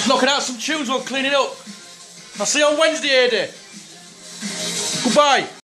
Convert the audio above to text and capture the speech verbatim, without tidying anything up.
knocking out some tunes while cleaning up. I'll see you on Wednesday, A D. Goodbye.